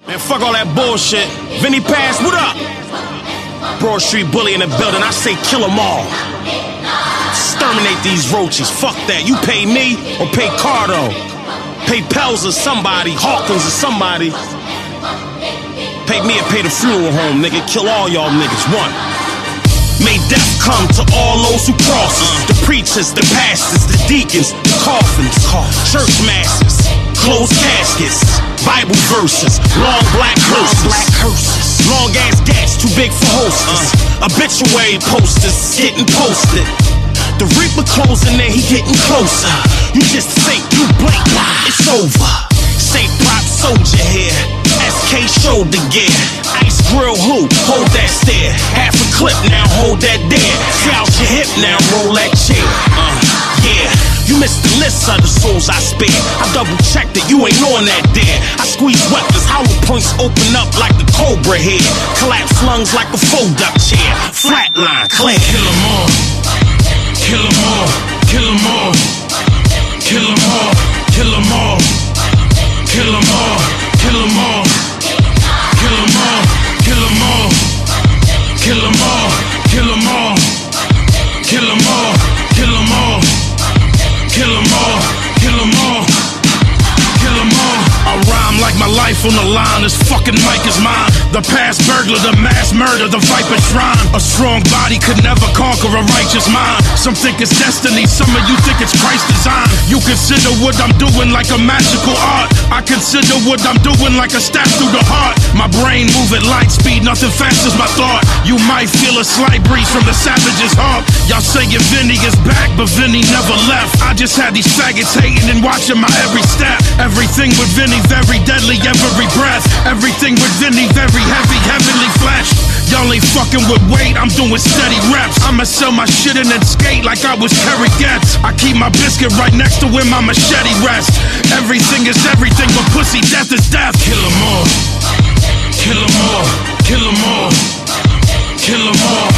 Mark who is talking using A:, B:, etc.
A: Man, fuck all that bullshit. Vinny Pass, what up? Broad Street Bully in the building, I say kill them all. Exterminate these roaches, fuck that. You pay me or pay Cardo. Pay Pels or somebody, Hawkins or somebody. Pay me or pay the funeral home, nigga. Kill all y'all niggas, one. May death come to all those who cross us. The preachers, the pastors, the deacons, the coffins, church masses, closed caskets, Bible verses, long black hearses, long ass gats too big for hostess, obituary posters getting posted. The Reaper closing in, he getting closer. You just think, you blink, it's over. Say prop soldier here, SK shoulder gear, ice grill who, hold that stare. Half a clip now, hold that there. Scout your hip now, roll that chair. Yeah, you missed the list of the souls I spare. I double checked that you ain't on that there. I squeeze weapons, hollow points open up like the Cobra head. Collapse lungs like a fold-up chair. Flatline, clear.
B: Kill 'em all. Kill 'em all. Kill 'em all. Kill 'em all. Kill 'em all. Kill 'em all. Kill 'em all. Kill 'em all. Kill 'em all. Kill 'em all. Kill 'em all. Kill 'em all. Kill 'em all. Kill 'em all. Kill 'em all. Kill 'em all. I rhyme like my life on the line. This fucking mic is mine. The past burglar, the mass murder, the viper shrine. A strong body could never conquer a righteous mind. Some think it's destiny, some of you think it's Christ's design. You consider what I'm doing like a magical art. I consider what I'm doing like a stab through the heart. My brain move at light speed, nothing fast as my thought. You might feel a slight breeze from the savage's heart. Y'all say your Vinny is back, but Vinny never left. I just had these faggots hating and watching my every step. Everything with Vinny very deadly, every breath. Everything with Vinny very heavy, heavenly flesh. Y'all ain't fucking with weight, I'm doing steady reps. I'ma sell my shit and then skate like I was Kerry Getz. I keep my biscuit right next to where my machete rests. Everything is everything, but pussy death is death. Kill 'em all. Kill 'em all. Kill 'em all. Kill 'em all.